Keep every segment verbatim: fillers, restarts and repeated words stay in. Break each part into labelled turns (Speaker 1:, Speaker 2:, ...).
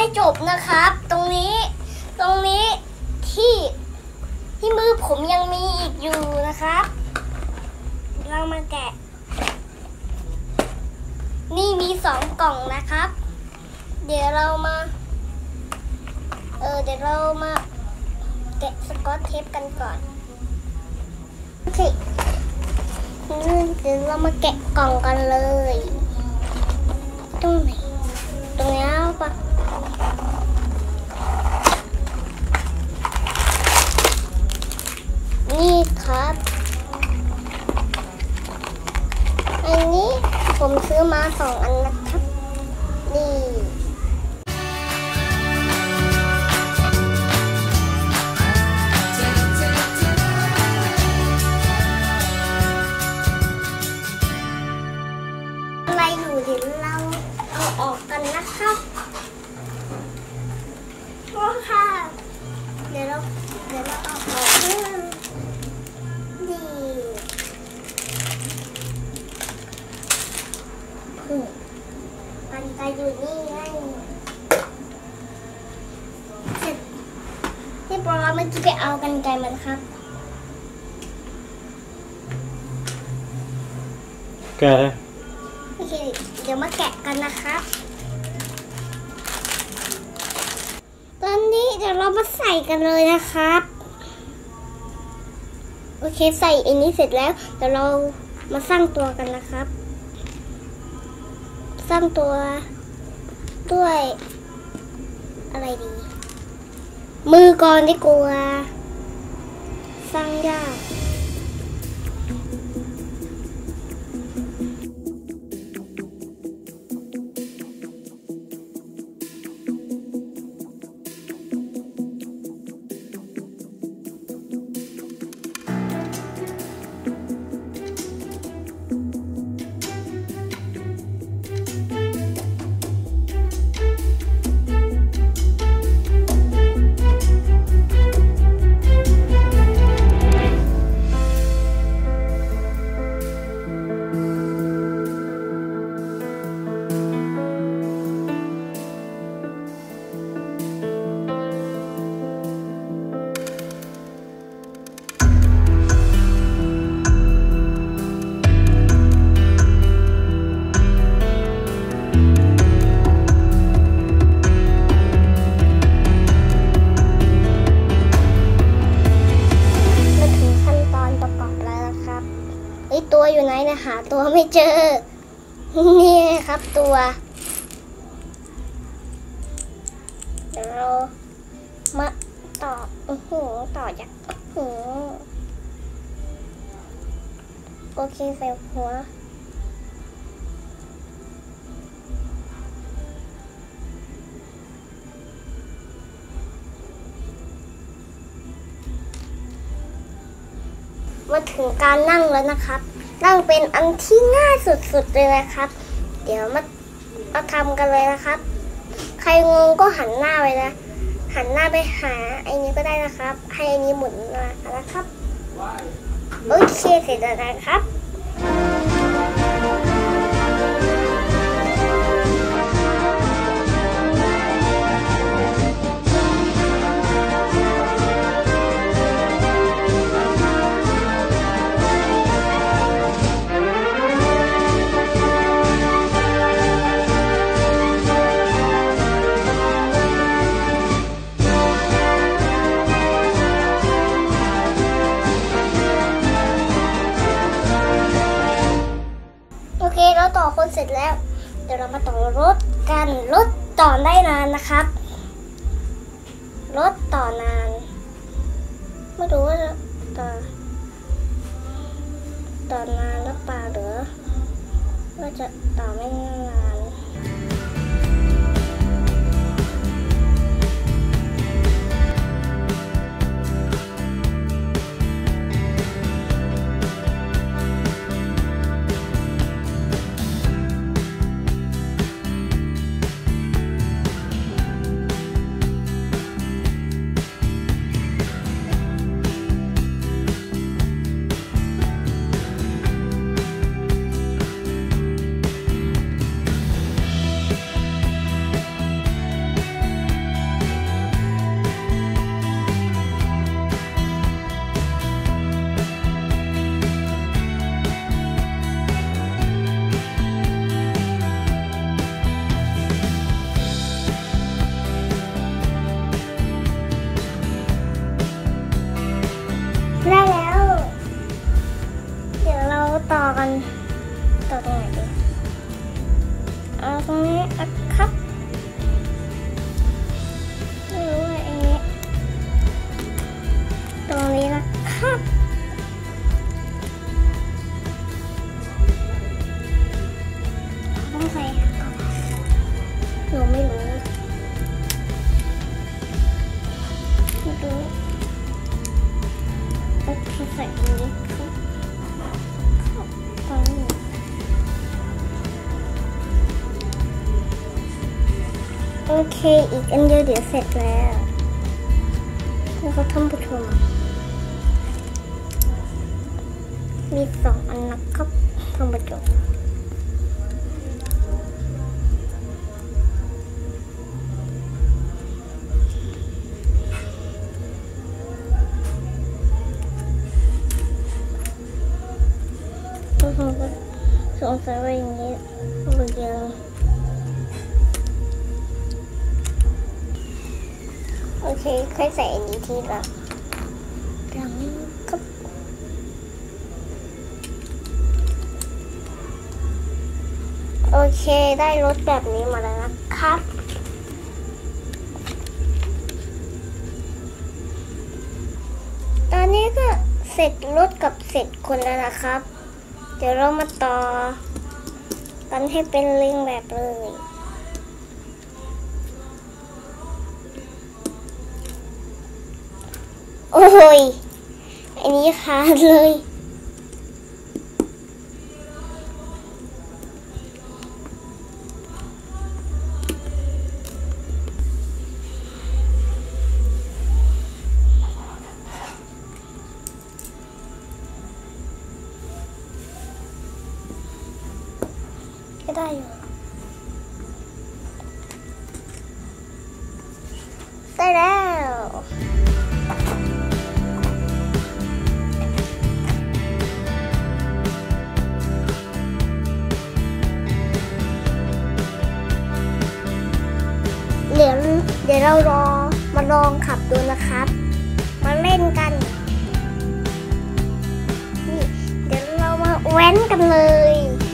Speaker 1: จบนะครับตรงนี้ตรงนี้ที่ที่มือผมยังมีอีกอยู่นะครับเรามาแกะนี่มีสองกล่องนะครับเดี๋ยวเรามาเออเดี๋ยวเรามาแกะสกอตเทปกันก่อนโอเคเดี๋ยวเรามาแกะกล่องกันเลยตรงไหนตรงนี้ปะนี่ครับอันนี้ผมซื้อมาสองอันนะครับนี่อะไรอยู่เดี๋ยวเราเอาออกกันนะครับโอ้ค่ะเดี๋ยวเราเดี๋ยวเราเอาออกนี่กันไกอยู่นี่ไงเสร็จเรียบร้อยเมื่อกี้ไปเอากันไกมันครับ
Speaker 2: แกะ
Speaker 1: โอเคเดี๋ยวมาแกะกันนะครับตอนนี้เดี๋ยวเรามาใส่กันเลยนะครับโอเคใส่อันนี้เสร็จแล้วเดี๋ยวเรามาสร้างตัวกันนะครับสร้างตัวด้วยอะไรดีมือก่อนดีกว่าสร้างยากตัวอยู่ไหนนะหาตัวไม่เจอนี่ครับตัวเดี๋ยวเรามาต่อโอ้โหต่อจากโอ้โหโอเคใส่หัวมาถึงการนั่งแล้วนะครับนั่งเป็นอันที่ง่ายสุดๆเลยนะครับเดี๋ยวมาเอาทำกันเลยนะครับใครงงก็หันหน้าไปนะหันหน้าไปหาไอ้นี้ก็ได้นะครับให้ไอ้นี้หมุนมานะครับโอเคเสร็จแล้วนะครับโอเคเราต่อคนเสร็จแล้วเดี๋ยวเรามาต่อรถกันรถต่อได้นานนะครับรถต่อนานไม่รู้ว่าต่อต่อนานหรือเปล่าหรือว่าจะต่อไม่นานโอเคอีกอันเดียวเดี๋ยวเสร็จแล้วนะครับท่านผู้ชมมีสองอันนะครับท่านผู้ชมสงสัยว่าอย่างนี้มันยังโอเคค่อยใส่อันนี้ทีละหลังครับโอเคได้รถแบบนี้มาแล้วนะครับตอนนี้ก็เสร็จรถกับเสร็จคนแล้วนะครับเดี๋ยวเรามาต่อกันให้เป็นลิงแบบเลยโอ้ยอันนี้ขาดเลยก็ได้อยู่ได้แล้วเดี๋ยวเดี๋ยวเรารอมาลองขับดูนะครับมาเล่นกันนี่เดี๋ยวเรามาแว้นกันเลย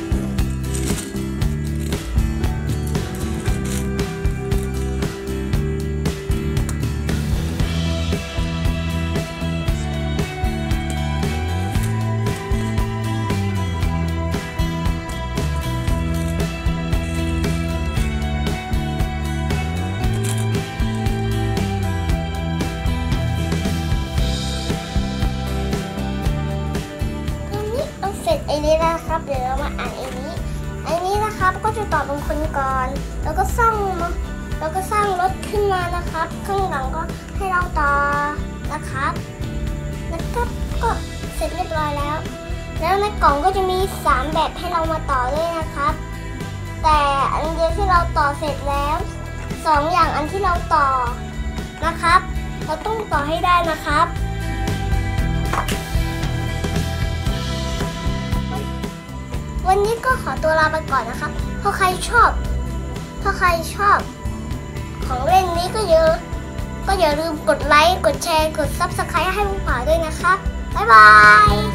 Speaker 1: เสร็จไอ้นี้นะครับเดี๋ยวเรามาอ่านไอ้นี้ไอ้นี้นะครับก็จะต่อเป็นคนก่อนแล้วก็สร้างแล้วก็สร้างรถขึ้นมานะครับข้างหลังก็ให้เราต่อนะครับแล้วก็ก็เสร็จเรียบร้อยแล้วแล้วในกล่องก็จะมีสามแบบให้เรามาต่อด้วยนะครับแต่อันเดียวที่เราต่อเสร็จแล้วสองอย่างอันที่เราต่อนะครับเราต้องต่อให้ได้นะครับวันนี้ก็ขอตัวลาไปก่อนนะครับถ้าใครชอบถ้าใครชอบของเล่นนี้ก็เยอะก็อย่าลืมกดไลค์กดแชร์กดซับสไครต์ให้ผู้ป่าด้วยนะครับบ๊ายบาย